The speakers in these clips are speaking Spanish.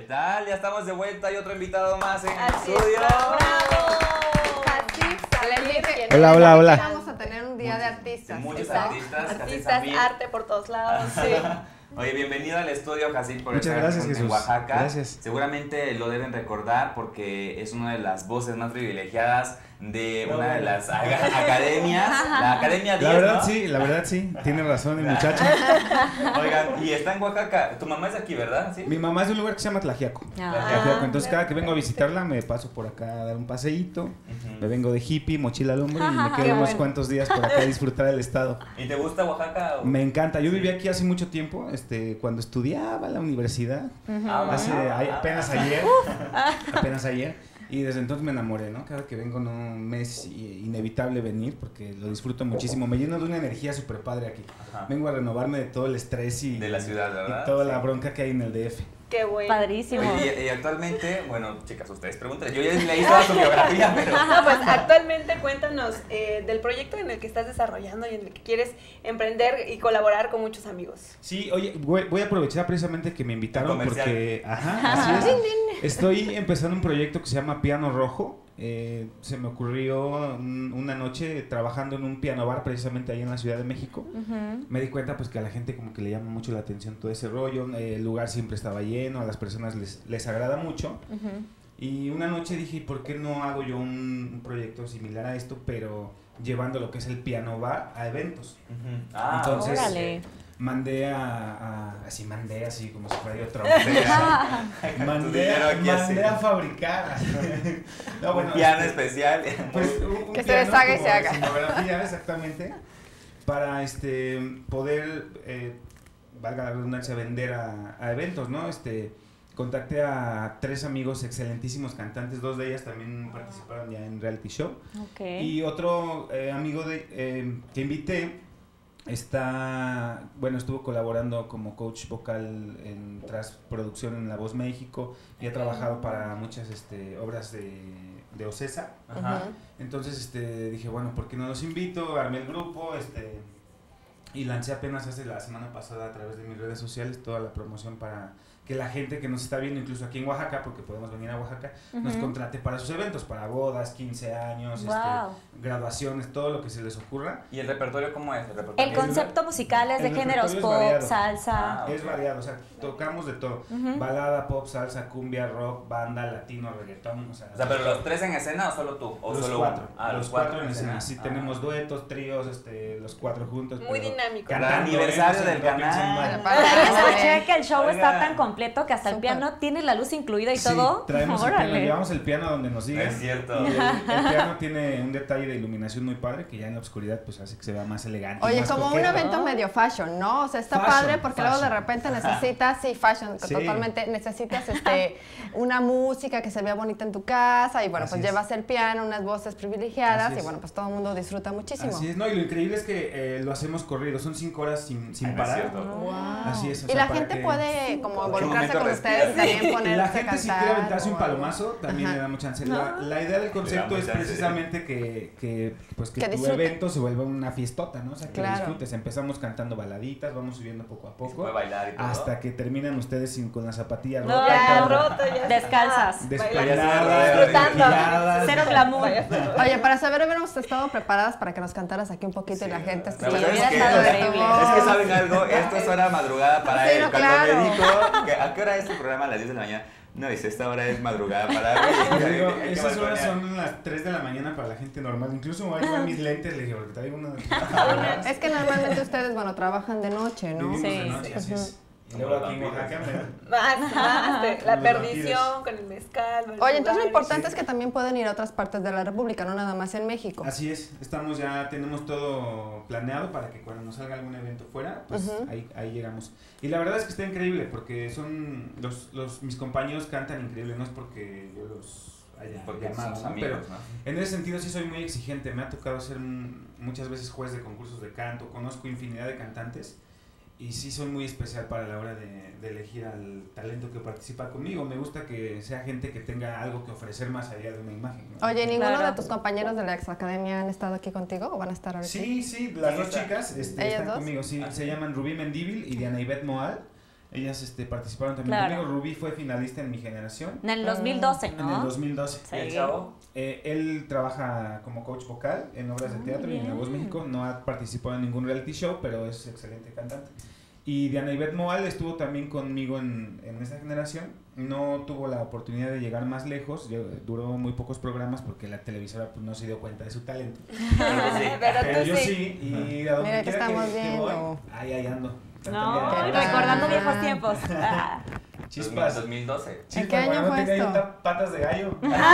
tal? Ya estamos de vuelta, hay otro invitado más en el Así estudio. ¡Bravo! Hola, hola, hola. Vamos a tener un día de artistas. Muchos Exacto. artistas, Artistas, también. arte por todos lados. Sí. Oye, bienvenido al estudio, Jacín, por Muchas estar gracias, en Jesús. Oaxaca. Gracias. Seguramente lo deben recordar porque es una de las voces más privilegiadas de una de las academias, la Academia 10, la verdad sí, tiene razón el muchacho. Oigan, y está en Oaxaca. Tu mamá es de aquí, ¿verdad? ¿Sí? Mi mamá es de un lugar que se llama Tlaxiaco. Tlaxiaco. Entonces cada que vengo a visitarla me paso por acá a dar un paseíto. Me vengo de hippie, mochila al hombro y me quedo unos cuantos días por acá a disfrutar del estado. ¿Y te gusta Oaxaca? Me encanta. Yo viví aquí hace mucho tiempo, cuando estudiaba en la universidad. Apenas ayer. Y desde entonces me enamoré, ¿no? Cada que vengo no me es inevitable venir porque lo disfruto muchísimo. Me lleno de una energía súper padre aquí. Ajá. Vengo a renovarme de todo el estrés y De la ciudad, ¿verdad? y toda Sí. la bronca que hay en el DF. Qué bueno. Padrísimo. Oye, y actualmente, bueno, chicas, ustedes preguntan. Yo ya leí toda su biografía, pero... No, pues actualmente cuéntanos del proyecto en el que estás desarrollando y en el que quieres emprender y colaborar con muchos amigos. Sí, oye, voy a aprovechar precisamente que me invitaron Comercial. porque, así es. Estoy empezando un proyecto que se llama Piano Rojo. Se me ocurrió una noche trabajando en un piano bar precisamente ahí en la Ciudad de México. Me di cuenta pues que a la gente como que le llama mucho la atención todo ese rollo. El lugar siempre estaba lleno, a las personas les agrada mucho. Y una noche dije, ¿por qué no hago yo un proyecto similar a esto, pero llevando lo que es el piano bar a eventos? Entonces, órale. mandé así como si fuera yo otra Mandé a fabricar no, bueno, un piano especial. pues, un Que se piano deshaga y como se de haga. escenografía, exactamente, para poder valga la redundancia, vender a eventos, ¿no? Contacté a 3 amigos excelentísimos cantantes, 2 de ellas también participaron ya en reality show. Okay. Y otro amigo que invité estuvo colaborando como coach vocal en Transproducción en La Voz México y ha trabajado para muchas obras de Ocesa. Ajá. Entonces dije, bueno, ¿por qué no los invito? Armé el grupo y lancé apenas hace la semana pasada a través de mis redes sociales toda la promoción para que la gente que nos está viendo, incluso aquí en Oaxaca, porque podemos venir a Oaxaca, nos contrate para sus eventos, para bodas, 15 años, Wow. Graduaciones, todo lo que se les ocurra. ¿Y el repertorio cómo es? El concepto musical es de El géneros repertorio es pop, variado. salsa. Ah, Es ok. variado, o sea, tocamos de todo. Balada, pop, salsa, cumbia, rock, banda, latino, reggaetón, O sea, ¿pero los 3 en escena o solo tú? ¿O los solo 4. uno? Ah, los 4 en escena. Sí, Ah. tenemos duetos, tríos, los 4 juntos. Muy pero dinámico. cantando, Aniversario no del piensen canal. mal. Pero escuché que el show Oiga. está tan completo que hasta el Súper. piano tiene la luz incluida y Sí, todo. traemos el Órale. piano, llevamos el piano donde nos digan. Es cierto. Y el piano tiene un detalle de iluminación muy padre que ya en la oscuridad pues hace que se vea más elegante. Oye, más como un coqueto. evento medio fashion, ¿no? O sea, está Fashion, padre porque luego de fashion. repente necesitas, fashion, Sí. totalmente, necesitas una música que se vea bonita en tu casa y bueno, Así pues es. llevas el piano, unas voces privilegiadas Así y es. bueno, pues todo el mundo disfruta muchísimo. Así es, no, y lo increíble es que lo hacemos corrido, son 5 horas sin Ay, no es parar. cierto. Wow. Así es, o Y sea, la para gente que- puede como ¿En qué involucrarse momento con respiras? ustedes y también ponerse La a gente si cantar. quiere aventarse un o- palomazo también Ajá. le da mucha chance. La idea del concepto Le es da mucha precisamente que Que tu disfruten. evento se vuelva una fiestota, ¿no? O sea, que Claro. disfrutes. Empezamos cantando baladitas, vamos subiendo poco a Se puede poco bailar y todo. hasta que terminan ustedes con las zapatillas No, rotas, Ya, todo. roto, ya. Descalzas. Despeinadas, Disfrutando. desmaquilladas. Cero glamour. Oye, para saber, hubiéramos estado preparadas para que nos cantaras aquí un poquito y la gente Sí, escuchara. hubiera estado increíble. Es que saben algo, esto es hora madrugada para Sí, él. no, Cuando claro. me dijo, ¿a qué hora es tu programa? A las 10 de la mañana. No, dice, esta hora es madrugada para mí. Yo digo, Hay que esas horas balconear. son las 3 de la mañana para la gente normal. Incluso ahí van mis lentes, le dije, porque traigo una. Es que normalmente ustedes, bueno, trabajan de noche, ¿no? Vivimos Sí, de noche, sí. así es. Y luego aquí en Oaxaca, La Los perdición con el mezcal. Oye, entonces lo importante Sí. es que también pueden ir a otras partes de la República, no nada más en México. Así es, tenemos todo planeado para que cuando nos salga algún evento fuera, pues ahí llegamos. Y la verdad es que está increíble porque mis compañeros cantan increíble, no es porque yo los haya Porque llamado, somos ¿no? amigos, Pero ¿no? en ese sentido sí soy muy exigente, me ha tocado ser muchas veces juez de concursos de canto, conozco infinidad de cantantes y sí soy muy especial para la hora de elegir al talento que participa conmigo. Me gusta que sea gente que tenga algo que ofrecer más allá de una imagen, ¿no? Oye, ¿ninguno Claro. de tus compañeros de la ex academia han estado aquí contigo o van a estar ahorita? Sí, las ¿Quién dos está? chicas ¿Ellas están dos? conmigo, sí, Ah, se sí. llaman Rubí Mendíbil y Diana Ivette Moal. Ellas participaron también Claro. conmigo. Rubí fue finalista en mi generación. En el 2012, En el ¿no? 2012. Sí. ¿El chavo? Él trabaja como coach vocal en obras de teatro y en La Voz bien. México. No ha participado en ningún reality show, pero es excelente cantante. Y Diana Ivette Moal estuvo también conmigo en esa generación. No tuvo la oportunidad de llegar más lejos. Duró muy pocos programas porque la televisora pues, no se dio cuenta de su talento. Pero Pero tú yo sí. sí. Y a donde Mira, te quiera estamos que voy, viendo. ahí ando. No, Cantando. recordando viejos tiempos. Ah. Chispas. 2012. Chispas, qué año bueno, fue tenga ahí esto? patas de gallo.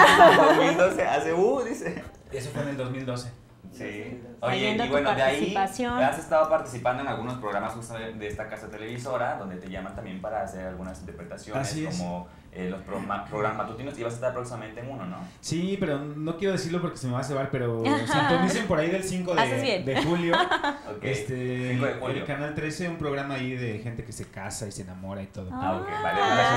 2012, hace dice. Eso fue en el 2012. Sí. Ahí Oye, viendo y tu bueno, de ahí participación. has estado participando en algunos programas justo de esta casa televisora, donde te llaman también para hacer algunas interpretaciones, Así es. como los programas matutinos, y vas a estar próximamente en uno, ¿no? Sí, pero no quiero decirlo porque se me va a cebar, pero sintonicen por ahí del 5 Haces bien. de julio. Ok, 5 de julio. El Canal 13, un programa ahí de gente que se casa y se enamora y todo. Ah, ok, vale.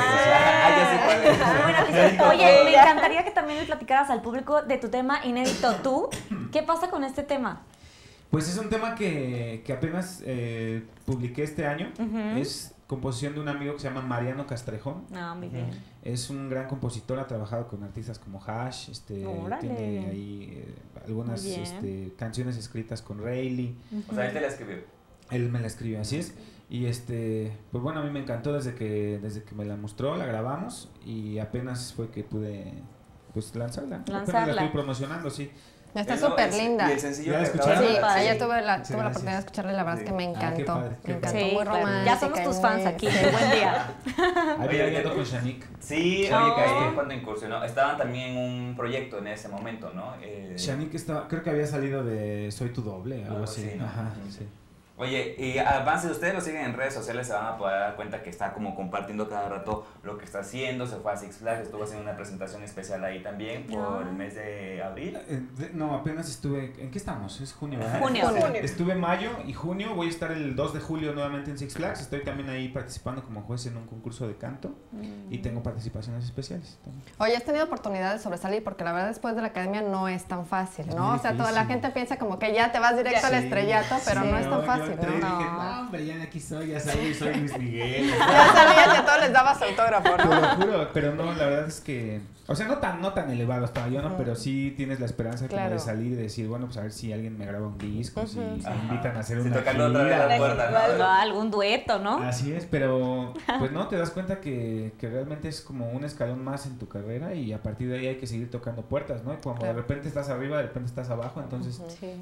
Ah, Ya sé cuál es. Ah, bueno, Cristian, oye, me encantaría que también le platicaras al público de tu tema inédito tú. ¿Qué pasa con este tema? Pues es un tema que apenas publiqué este año. Ujú. Es composición de un amigo que se llama Mariano Castrejón. No, muy bien. Es un gran compositor, ha trabajado con artistas como Hash, Órale. tiene ahí algunas Muy bien. canciones escritas con Rayleigh. O sea, él te la escribió. Él me la escribió, así es. Y pues bueno, a mí me encantó desde que me la mostró, la grabamos y apenas fue que pude pues lanzarla. Apenas la estoy promocionando, sí. Está súper linda. Y el sencillo ¿Ya la que escucharon? acabas de Sí, dar, ayer sí. tuve la Sí, oportunidad de gracias. escucharla y la verdad es que me Ah, qué encantó. padre, qué Me encantó, padre. muy claro. romántica. Ya somos tus y fans muy- aquí. Buen día. Ahí Oye, viendo con Shanique. Sí, Oh. oye, que ahí cuando incursionó, estaban también en un proyecto en ese momento, ¿no? Shanique creo que había salido de Soy tu doble, algo Algo así. así, ¿no? Ajá, Ujú. sí. Oye, y Avance, ustedes lo siguen en redes sociales, se van a poder dar cuenta que está como compartiendo cada rato lo que está haciendo, se fue a Six Flags, estuvo haciendo una presentación especial ahí también por el mes de abril. No, apenas estuve. ¿En qué estamos? Es junio, ¿verdad? Junio. Estuve mayo y junio. Voy a estar el 2 de julio nuevamente en Six Flags. Estoy también ahí participando como juez en un concurso de canto y tengo participaciones especiales también. Oye, ¿has tenido oportunidad de sobresalir? Porque la verdad después de la academia no es tan fácil, Es ¿no? muy O sea, toda la difícil. gente piensa como que ya te vas directo al Sí, estrellato, pero sí, no es tan yo fácil, entré y ¿no? dije, no, hombre, ya de aquí soy, ya sabes, soy Luis Miguel. Ya sabías que a todos les dabas autógrafo, Te ¿no? lo juro, pero no, la verdad es que, o sea, no tan elevado estaba yo, ¿no? Pero sí tienes la esperanza como Claro. de salir y decir, bueno, pues a ver si alguien me graba un disco, si me Ajá. invitan a hacer Sí, una tocando otra vez gira. la puerta, ¿no? No, algún dueto, ¿no? Así es, pero pues no, te das cuenta que realmente es como un escalón más en tu carrera y a partir de ahí hay que seguir tocando puertas, ¿no? Y cuando Claro. de repente estás arriba, de repente estás abajo, entonces Sí.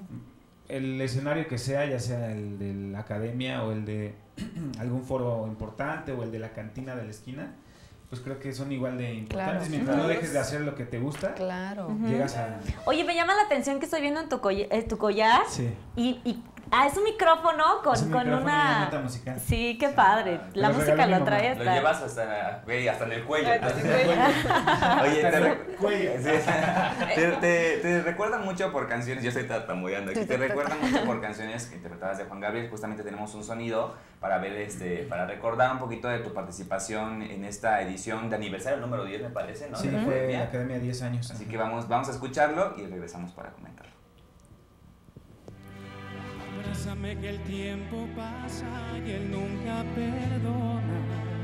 el escenario que sea, ya sea el de la academia o el de algún foro importante o el de la cantina de la esquina, pues creo que son igual de importantes. Claro. Mientras no dejes de hacer lo que te gusta, Claro. llegas a... Oye, me llama la atención que estoy viendo en tu collar Sí. y es un micrófono con, Es un con micrófono y una... nota musical. Sí, qué padre. Me La lo música regaló lo mi trae mamá. Lo hasta... llevas hasta en el cuello. Hasta ¿no? en el cuello. Oye, Hasta en el cuello. Sí. Te recuerdan mucho por canciones, yo estoy tartamudeando aquí, te recuerdan mucho por canciones que interpretabas de Juan Gabriel. Justamente tenemos un sonido para ver para recordar un poquito de tu participación en esta edición de aniversario número 10, me parece, ¿no? Sí, De la fue academia. la academia 10 años. Así que vamos a escucharlo y regresamos para comentarlo. Abrázame que el tiempo pasa y él nunca perdona.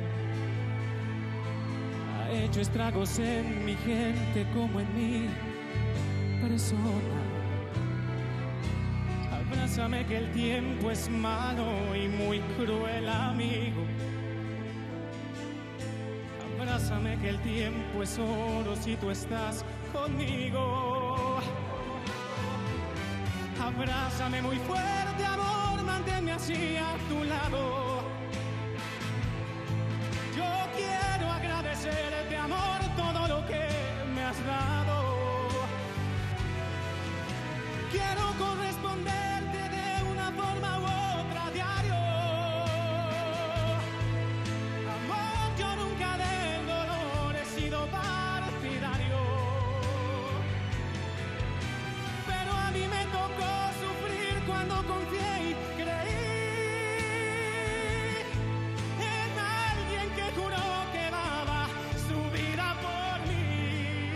Ha hecho estragos en mi gente como en mi persona. Abrázame que el tiempo es malo y muy cruel amigo. Abrázame que el tiempo es oro si tú estás conmigo. Abrázame muy fuerte, amor, manténme así a tu lado. Yo quiero agradecerte, amor, todo lo que me has dado. Quiero corresponderte de una forma u otra a diario. Amor, yo nunca del dolor he sido partidario. Pero a mí me tocó sufrir cuando confié y creí en alguien que juró que daba su vida por mí.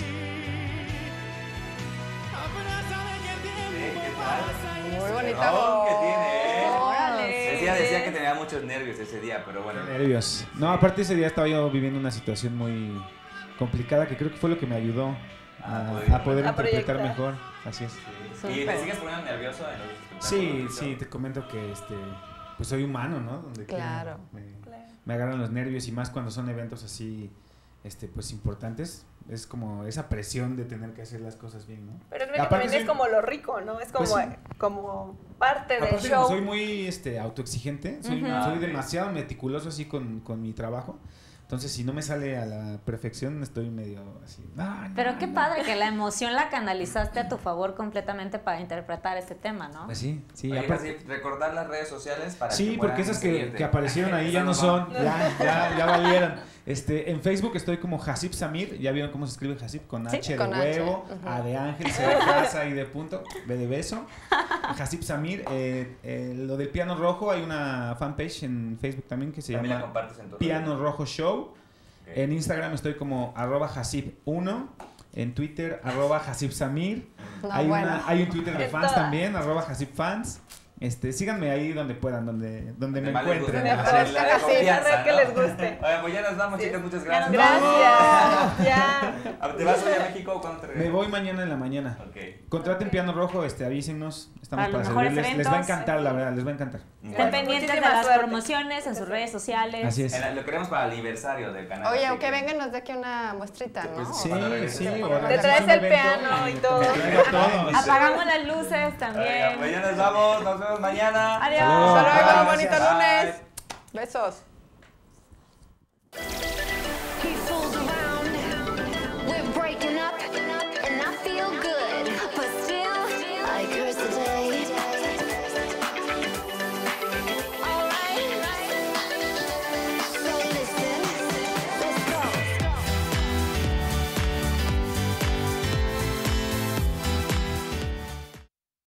Abrázame que el tiempo ¿qué tal? pasa y Muy es bonita Oh, voz. ¿qué tiene? Órale. Decía que tenía muchos nervios ese día, pero bueno. Nervios. No, aparte ese día estaba yo viviendo una situación muy complicada que creo que fue lo que me ayudó a poder interpretar proyectar. mejor. Así es. ¿Y te sigues poniendo nervioso en los Sí, espectáculos? sí, te comento que pues soy humano, ¿no? Donde Claro. me agarran los nervios y más cuando son eventos así pues importantes. Es como esa presión de tener que hacer las cosas bien, ¿no? Pero creo que Aparte también es soy- como lo rico, ¿no? Es como, Pues sí. como parte del Aparte, show. como soy muy autoexigente, soy demasiado meticuloso así con mi trabajo. Entonces, si no me sale a la perfección, estoy medio así. Pero qué padre que la emoción la canalizaste a tu favor completamente para interpretar este tema, ¿no? Pues sí, sí. Oye, aparte- casi recordar las redes sociales para Sí, que porque puedan esas que seguirte. aparecieron ahí ya no son, ya valieron. En Facebook estoy como Hasib Samir, ya vieron cómo se escribe Hasib, con Sí, H de con H, huevo, ujú. A de ángel, C de casa y de punto, B de beso. Hasib Samir, lo del Piano Rojo, hay una fanpage en Facebook también que se También la llama compartes en tu Piano Rojo Show. Ok. En Instagram estoy como @Hasib1, en Twitter @HasibSamir. No, hay, bueno. hay un Twitter de En fans todas. también, @HasibFans. Síganme ahí donde puedan, donde me más les guste, encuentren. la Así es. de La de confianza, que ¿no? les guste. Oye, pues ya nos vamos, Sí. chicas, muchas gracias. Gracias. Ya. No. ¿Te vas hoy a México o cuándo te Me regresas? voy mañana en la mañana. Ok. Contraten Piano Rojo, avísenos. Estamos Para para los mejores servirles. Les va a eventos. encantar, la verdad, les va a encantar. Estén pendientes de Muchísima las suerte. promociones en sus redes sociales. Así es. Lo queremos para el aniversario del canal. Oye, así aunque que- vengan, nos dé aquí una muestrita, ¿no? Sí, Cuando regreses. sí. Te organizamos traes un el evento piano y todo. me traigo todo. Apagamos las luces Oiga, también. pues ya nos vamos, nos vemos mañana. Adiós. Saludos. Hasta luego, Gracias. bonito Bye. lunes. Besos.